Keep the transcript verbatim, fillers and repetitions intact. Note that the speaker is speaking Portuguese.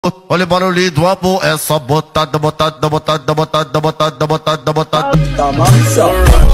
Olha o barulho do amor, é só botada, botada, botada, botada, botada, botada, botada. Tá maçã.